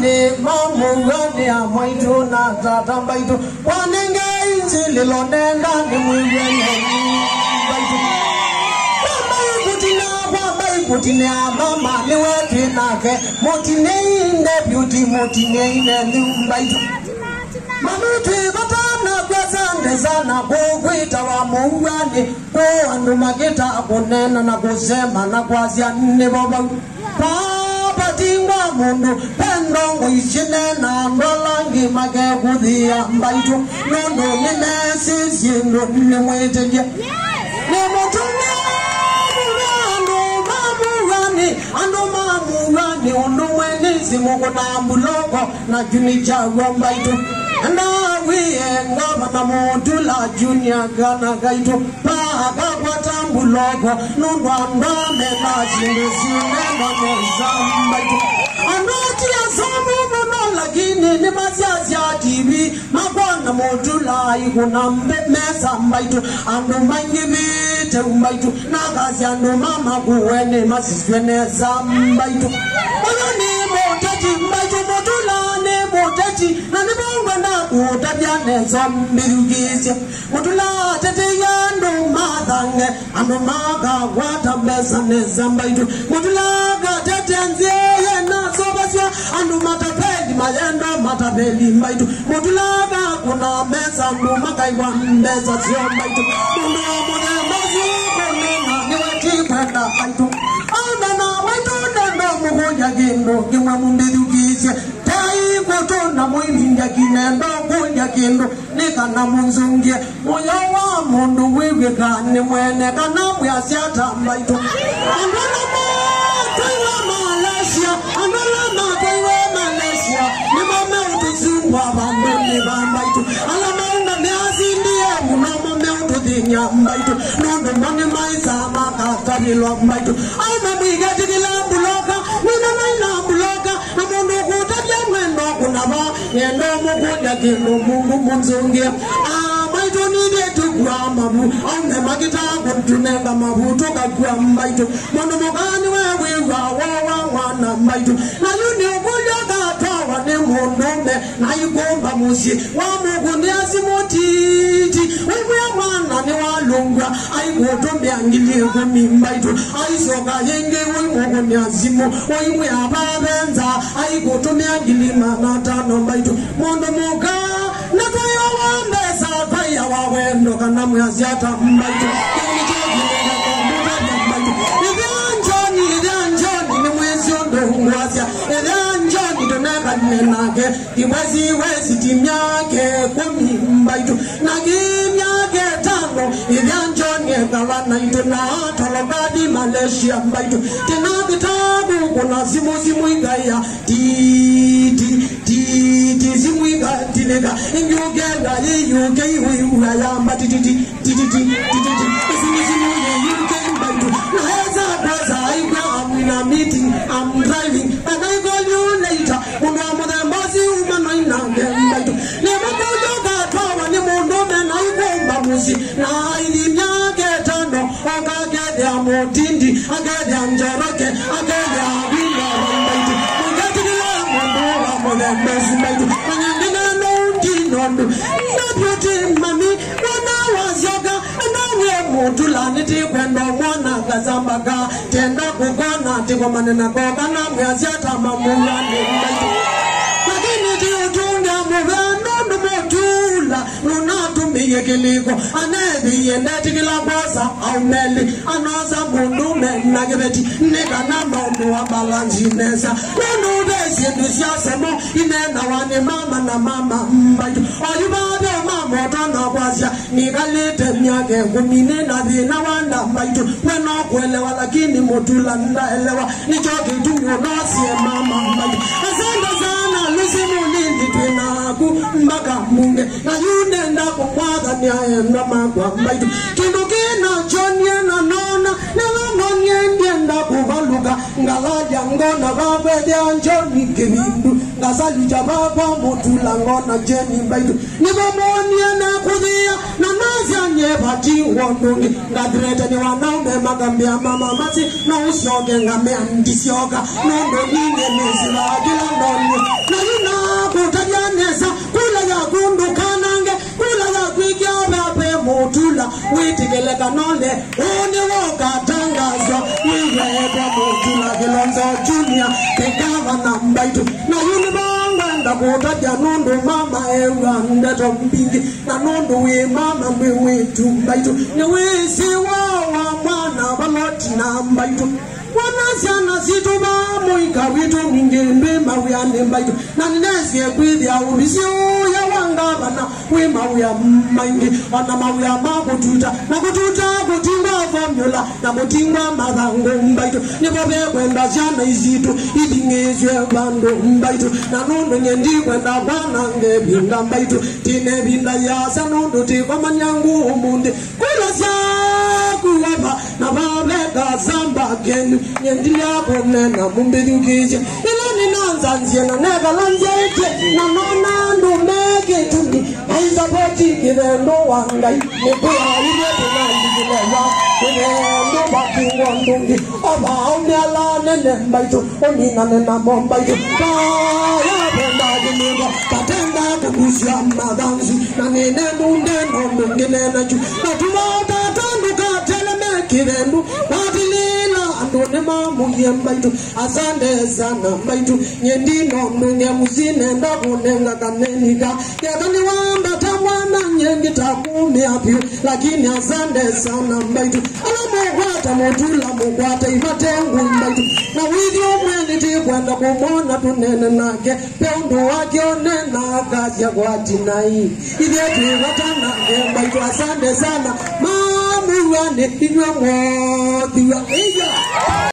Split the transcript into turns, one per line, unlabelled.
Mungani, Mamungani, Amaitu, Nata, Baitu, Wananga, Insilonenda, Nimuyani, Baitu. Mutinia, Mama, Niwakinake, Motine, Deputy, Motine, Baitu. Mamuti, Batana, Gazan, Sana, Bogwita, Mungani, Go and Mageta, Bonena, Nagosema, Naguazia, Never. Tinga mundu pendongo ishinena ndolangi magegudhi ambaitu nono nimesisi ndo nimweteje nimutumia ando mamugani ondo mwenezi mukuna mbuloko na juni chago mbaitu ndawiye ngaba na mutula junior gana gaitu paka kwa tambuloko nundwa ndame na jindesi nendo nezambaitu anoti ya samu muno lakini ni masiasi ya TV makwana mutula ikuna mesa mbaitu ando mangibite mbaitu nakazi ando mama kuwene masiswene zambaitu oloni motati mbaitu mutula ne motati na nibongwa na utabyane zambirugizye mutula tete yando madange ando maga wata mesa ne zambaitu mutula gatete nziye na sobasya ando matapeli mayendo matapeli mbaitu mutula kuna mesa ando makaiwa mesa sio mbaitu ndo mwana mazi kone na niweti kwenda mbaitu na mbaitu ndo muhoja gindo kimwa mumbirugize tai kutona muiminja kinendo kunja kindo nikana munzungie moyo wa mundu wiwe kane mwene kana muyasiata mbaitu andolama kaiwa Malaysia ni mame utuzungwa bandoni bambaitu alamaunda meazindie munamo meutudhinya mbaitu nondo mwane maisa makatabilo mbaitu alma mwigatikila buloka nina buloka na mundu kutabia mwendo kunaba yendo mukuja kino mungu munzungia mbaitu nide tukwa mabu aunde magita kuntunenga mabu toka kwa mbaitu mundu mugani wewe wana mbaitu na yuni ukulya katawa ne mundume na igomba musi wa mungu ni asimotiti wewe mwana ni walungwa aigutumbi angilie kumi mbaitu aisoka yenge mungu ni azimu wewe ababenza aigutumbi angilima na tano mbaitu mundu muga na toyo wambesa kwaya wawendo kana mwaziata mbaitu nage iwezi wezi timyake kumi mbaitu nagimyake tano ilyanjone kalana ituna talogadi Malaysia mbaitu tena bitabu kuna zimu igaya ti zimu igaya tinega ingugenda yuke iwe yamba ti zimu yuke mbaitu naeza kwaza I'm meeting, I'm driving, and I call you later. Unamudambazi umanaina mbaitu. Nemoto yoga tawa ni mundu mena igomba musi. Na ili myake tano, agagede amotindi, agagede anjoroke, agagede awila mbaitu. Mugatikila mundu wa mudambazi mbaitu. Anyangina no nondu. Nabyuti mami, wana wazoga, anawe mutula niti kwendo mwana gazambaga. Tenda kukona tiko manena koka na mwaziata mamula ni mbaitu. Lakini tiutunga mweno motula nunatumie kiliko anebi yende tikila kwasa au meli anoza mundume nagebeti nika na maundu wa balanji nesa nunu desi ndusiasemo inena wani mama na mama mbaitu oyubade mama otana kwasya nikalite miake kumine na dhina wanda mbaitu weno kuelewa lakini motula ndaelewa nichoki tunyo nosie mama mbaitu asante sana lusimu lindi twinaku mbaka munge na yune ndako mwada niaye ndama kwa mbaitu kindukina chonye na nona nilangonye ndienda kuvaluka ngalaja ngona vavede anjoni kevindu ngasali chababa motula ngona jeni mbaitu nivamonie na kudhia na nazia nyepati wondungi ngadrete ni wanaume magambia mama masi na usioge ngamea ndisioga nondo nine nisi vagila ndonye na Tanzania Kekava na mbaitu na yunibanga ndakota janundu mama ewa ndeto mpingi na nundu we mama mwewetu mbaitu nyewezi wawa mwana baloti na mbaitu Wanasiana situba muika witu mingimbe mawiyane mbaitu na ninesi ekwithi ya ubisi ya wangabana we mawuya maingi wana mawuya makututa na kututa kutimba formula na kutimba madhango mbaitu nipobe kwenda jana izitu ilingezwe bando mbaitu na nundu nyendi kwenda bwana ngebinda mbaitu tine binda ya sanundu tiko manyangu umunde kula kuwapa na babeka zamba genu nyendia kunena mumbidukije ilani nanzanzie na negalanzete na nona ndumeke tumi aizapoti kirendo wangai nekuya ile tunandigilewa kirendo bakingo ndungi oba umela nene mbaitu onina nena mombaitu kaya penda ginigo katenda kukusya madanzi na nene nundeno ndungine na chu na tumota Kirendu Badilila Andone mamu mbaitu Asande sana mbaitu Nyendino mnunge muzine Ndakunenga kanenika Yakani wamba tamwana nyengi takumi apiu Lakini asande sana mbaitu Alamu wata motula mkwata Imatengu mbaitu Na video mweniti kwenda kumona tunene nake Peundu wake onena kazi ya kwa tinai Ile tuivatana mbaitu Asande sana Mamu wane Inywa mwa Diwa